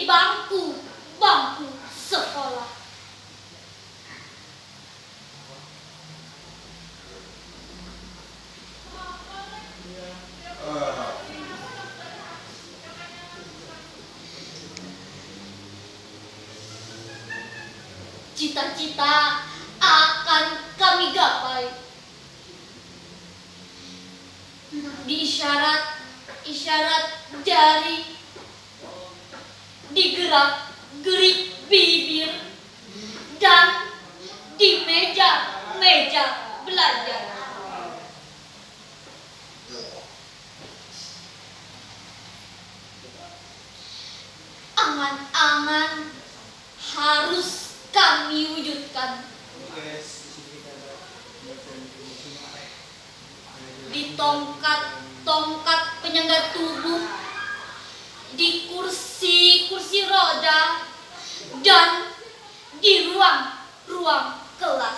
di bangku sekolah. Cita-cita akan kami gapai di isyarat jari, digerak-gerik bibir, dan di meja belajar. Angan-angan harus kami wujudkan di tongkat penyangga tubuh, di kursi roda, dan di ruang kelas.